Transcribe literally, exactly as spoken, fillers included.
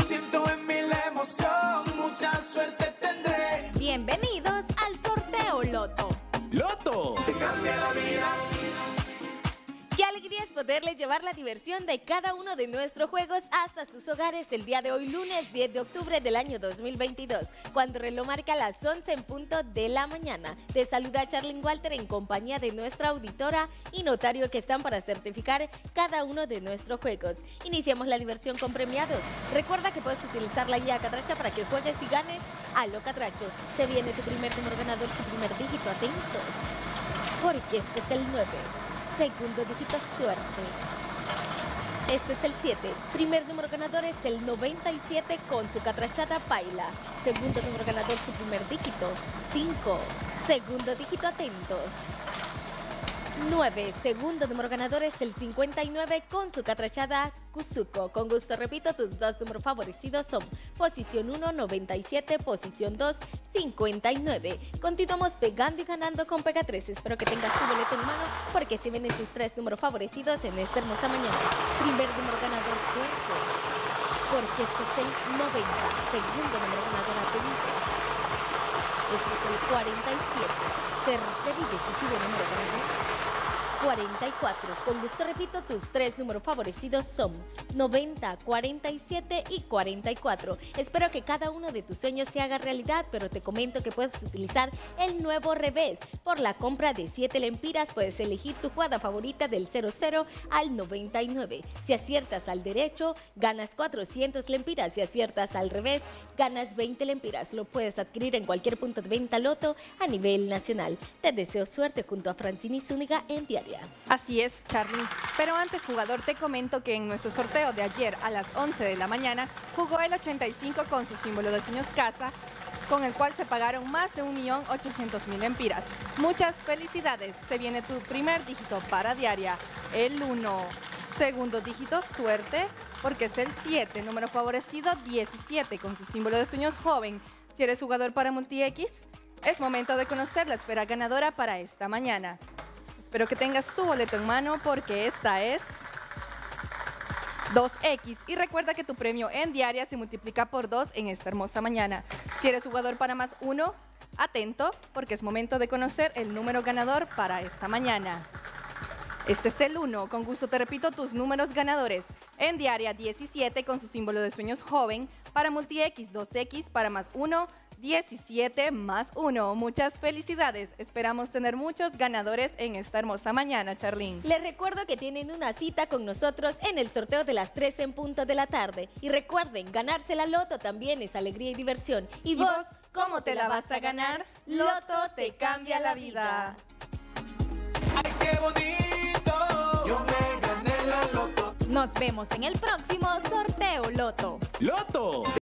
siento en mí la emoción, mucha suerte tendré. Bienvenidos al sorteo Loto. Loto te cambia la vida. Qué alegría es poderles llevar la diversión de cada uno de nuestros juegos hasta sus hogares el día de hoy, lunes diez de octubre del año dos mil veintidós, cuando el reloj marca las once en punto de la mañana. Te saluda Charlene Walter en compañía de nuestra auditora y notario que están para certificar cada uno de nuestros juegos. Iniciamos la diversión con premiados. Recuerda que puedes utilizar la guía Catracha para que juegues y ganes a lo Catracho. Se viene tu primer número ganador, su primer dígito. Atentos, porque este es el nueve. Segundo dígito, suerte. Este es el siete. Primer número ganador es el noventa y siete con su catrachada paila. Segundo número ganador, su primer dígito, cinco. Segundo dígito, atentos. nueve. Segundo número ganador es el cincuenta y nueve con su catrachada Kuzuko. Con gusto repito, tus dos números favorecidos son posición uno, noventa y siete, posición dos, cincuenta y nueve. Continuamos pegando y ganando con Pega tres. Espero que tengas tu boleto en mano porque se vienen tus tres números favorecidos en esta hermosa mañana. Primer número ganador, suerte, porque este es el noventa. Segundo número ganador, atentos. Este es el cuarenta y siete. Tercer y decisivo número ganador, cuarenta y cuatro. Con gusto repito, tus tres números favorecidos son noventa, cuarenta y siete y cuarenta y cuatro. Espero que cada uno de tus sueños se haga realidad, pero te comento que puedes utilizar el nuevo revés. Por la compra de siete lempiras puedes elegir tu jugada favorita del cero cero al noventa y nueve. Si aciertas al derecho, ganas cuatrocientas lempiras. Si aciertas al revés, ganas veinte lempiras. Lo puedes adquirir en cualquier punto de venta Loto a nivel nacional. Te deseo suerte junto a Francini Zúñiga en Diaria. Así es, Charly. Pero antes, jugador, te comento que en nuestro sorteo de ayer a las once de la mañana jugó el ochenta y cinco con su símbolo de sueños casa, con el cual se pagaron más de un millón ochocientos mil lempiras. Muchas felicidades. Se viene tu primer dígito para Diaria, el uno. Segundo dígito, suerte, porque es el siete. Número favorecido, diecisiete, con su símbolo de sueños joven. Si eres jugador para MultiX, es momento de conocer la esfera ganadora para esta mañana. Espero que tengas tu boleto en mano porque esta es dos equis. Y recuerda que tu premio en Diaria se multiplica por dos en esta hermosa mañana. Si eres jugador para más uno, atento porque es momento de conocer el número ganador para esta mañana. Este es el uno. Con gusto te repito tus números ganadores. En Diaria, diecisiete con su símbolo de sueños joven. Para MultiX, dos equis. Para más uno, diecisiete más uno. Muchas felicidades. Esperamos tener muchos ganadores en esta hermosa mañana, Charlene. Les recuerdo que tienen una cita con nosotros en el sorteo de las tres en punto de la tarde. Y recuerden, ganarse la Loto también es alegría y diversión. ¿Y, ¿Y vos, vos cómo te la vas a ganar? Loto te cambia la vida. Ay, qué bonito, yo me gané la Loto. Nos vemos en el próximo sorteo Loto. Loto.